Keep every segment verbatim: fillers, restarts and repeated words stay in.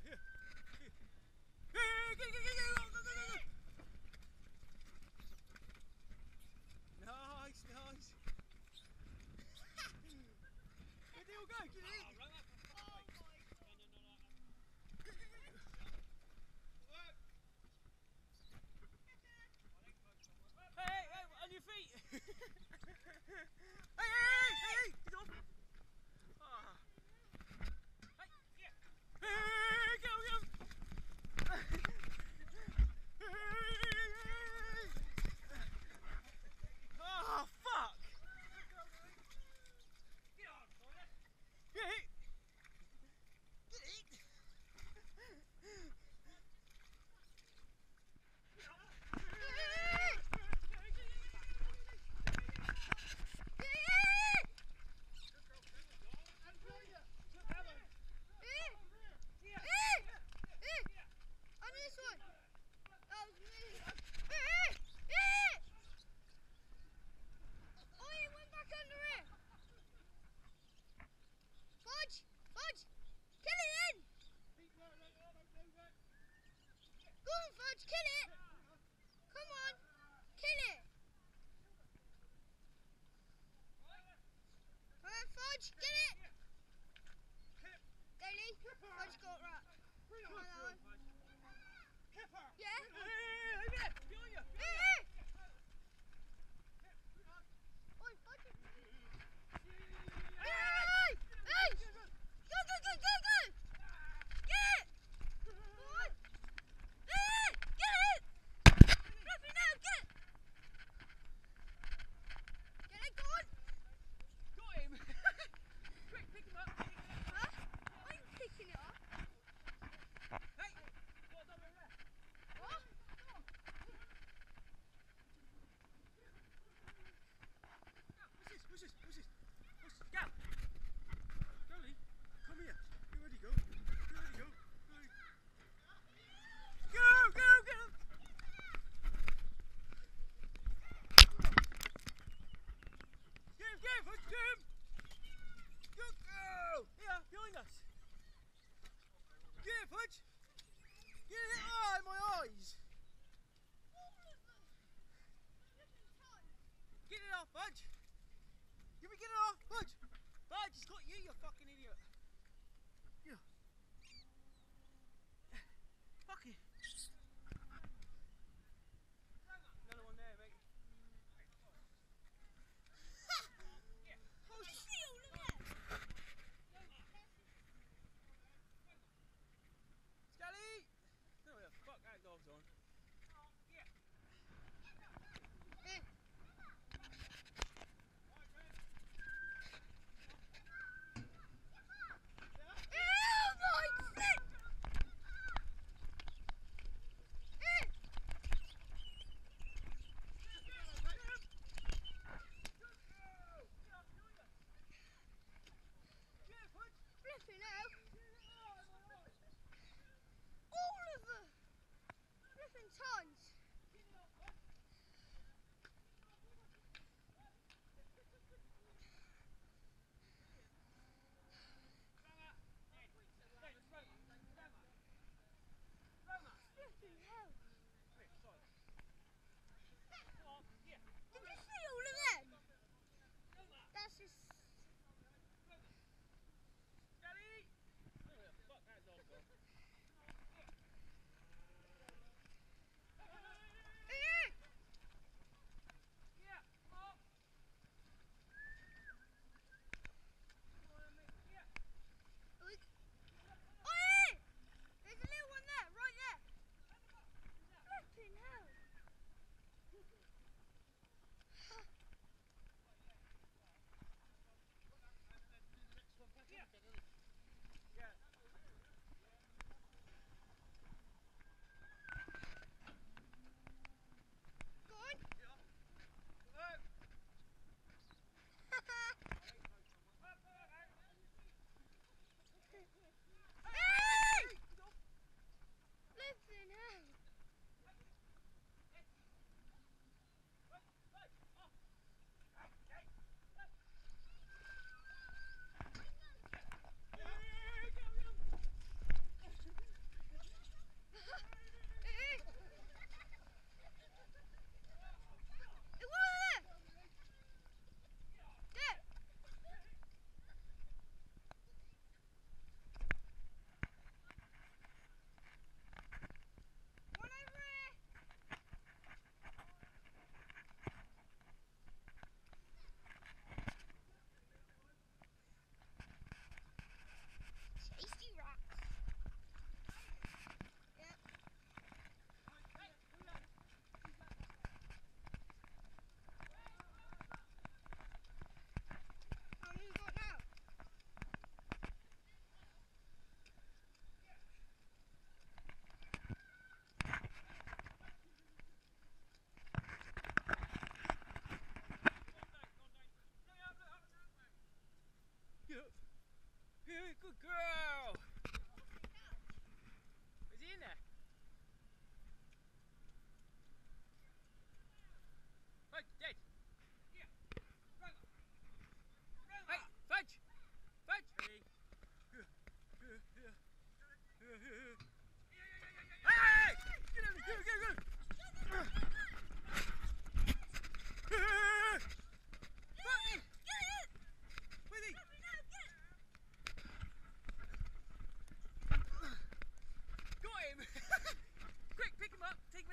Nice, nice. Where'd they all go? Get in. Hey, hey, on your feet. Hey, hey, hey, hey, he's off. Ah. Hey, yeah. Hey, go, go. Oh, fuck. Get on, boy. Get it. Get it. What's this? What's this? What's this? Go! Dolly, come here. You ready, go? You ready, go? Ready. Go, go, go! Get him, get him, get him! Go, go! Here, behind us. Get him, Fudge! Get it! Oh, my eyes! Get it off, Fudge! Give me get it off, Fudge! Fudge, it's got you, you fucking idiot! Yeah. Fucking. Another one there, mate. Oh shit, look at that! Scally! I don't know where the fuck that dog's on. Oh, yeah. Hey.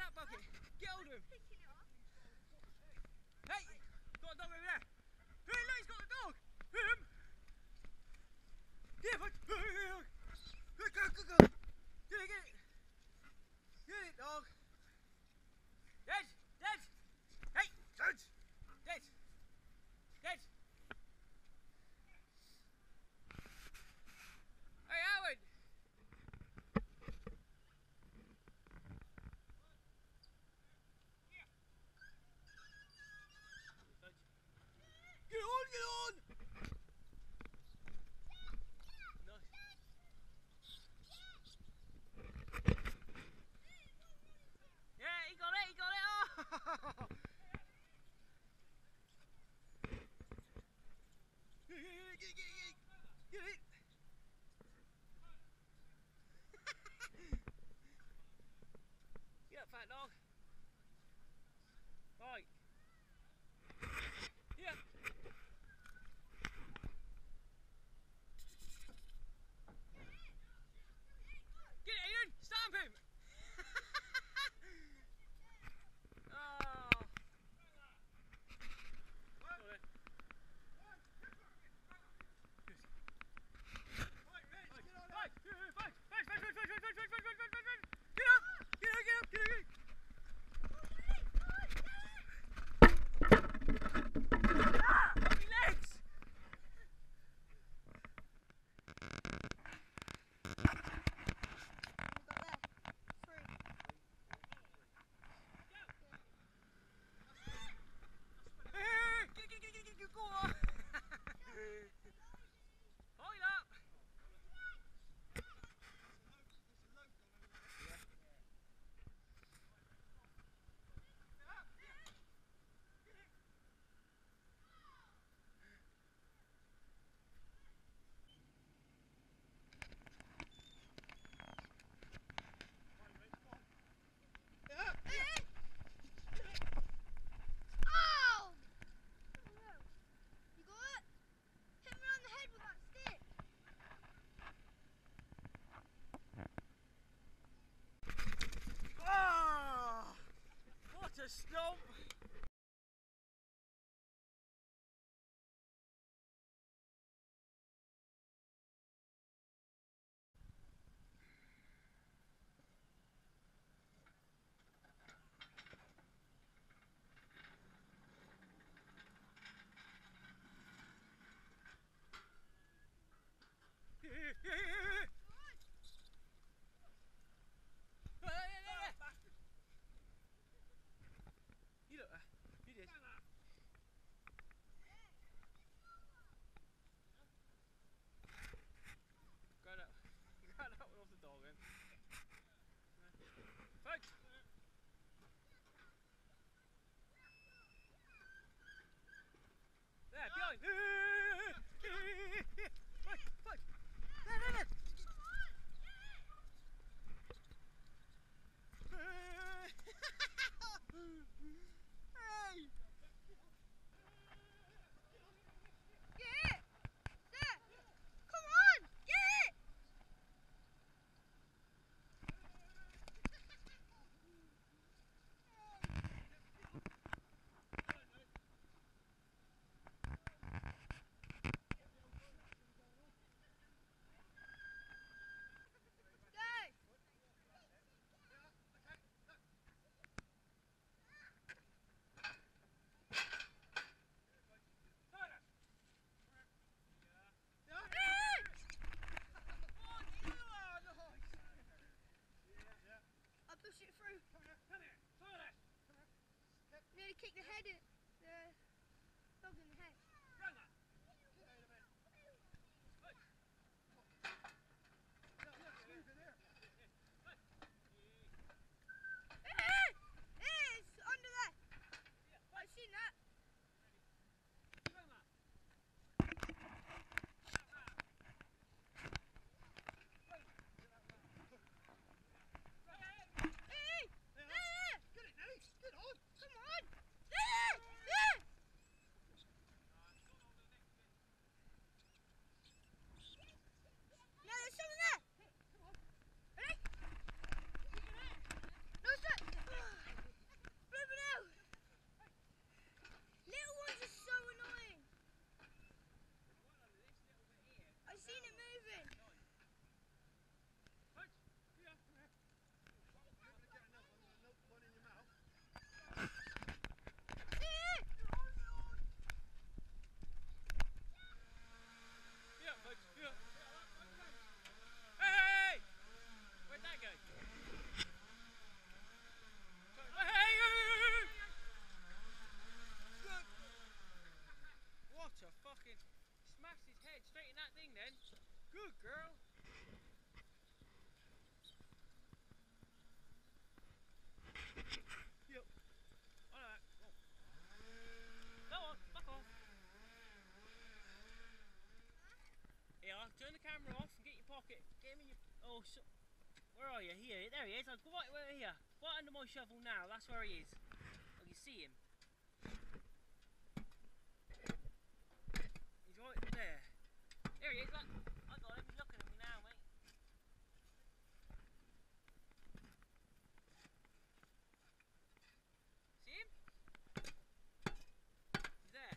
that bucket. Get hold of him. Hey, got a dog over there. Hey, look, he's got a dog. Him. Get it, go, go, go, go. Get it, get it. Get it, dog. Dead, dead. Hey, dead, dead, dead. Hey, Howard. Get on, get on! Nice. Yeah, he got it, he got it! Oh! Get it, get it, get it! Get it! Get up, fat dog. Right. Yeah. Get it, Ian! Stamp him! Oh. Got it. Get up! Get up, get up, get up, get up! Ah! On my legs! To stomp. You look, uh, you did. Grab that, grab that one off the dog then. Folks! There, behind! Folks, folks! There, there, there! Hey! Get it! There! Come on! Get it! Push it through. Nearly kicked the head in, the dog in the head. It's under there. I've seen that. Oh, so, where are you? Here, there he is. I'm right, right here. Right under my shovel now. That's where he is. I can see him. He's right there. There he is. Look, I got him. He's looking at me now, mate. See him? He's there.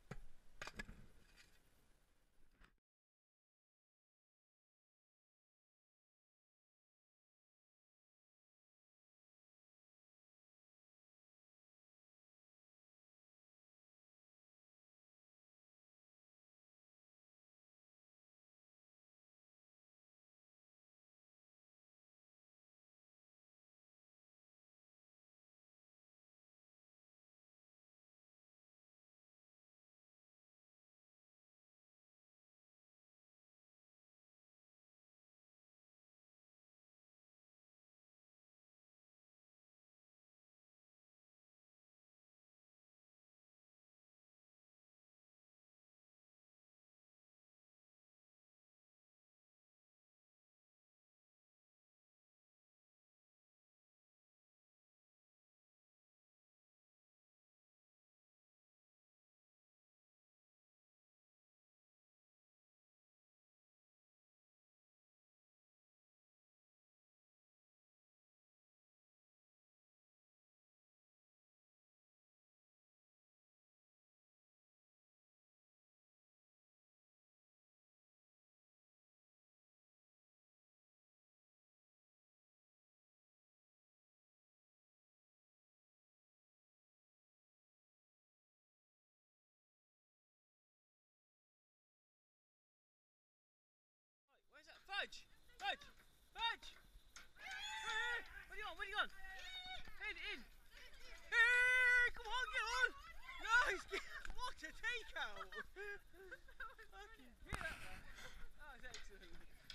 Where's that? Fudge! Fudge! Fudge! Hey, what do you want? What do you want? In, in! Hey, come on, get on! Nice! What a takeout! Okay, get up there. That was excellent.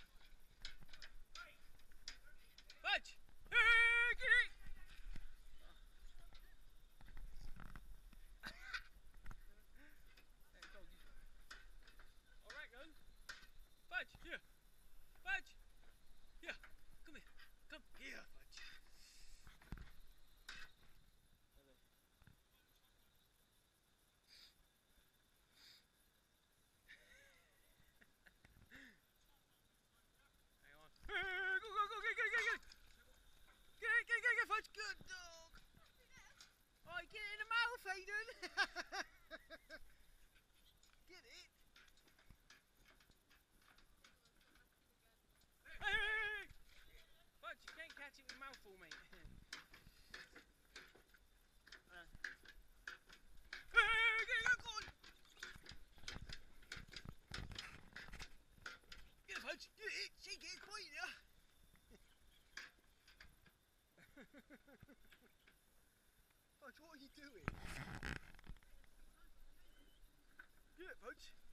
Fudge! Hey, get it! Alright, go. Fudge, here. Fudge! Here, come here. Come here, Fudge. Hang on. Hey, go, go, go, get it, get it, get it! Get it, get it, get it, Fudge! Good dog! Alright, get it in the mouth, Hayden! Get it! Hey, hey, hey! Fudge, you can't catch it with mouthful, mate. uh. Hey, get it, go on! Get it, Fudge! Get it! Shake it, quite now! Fudge, what are you doing? Get it, Fudge!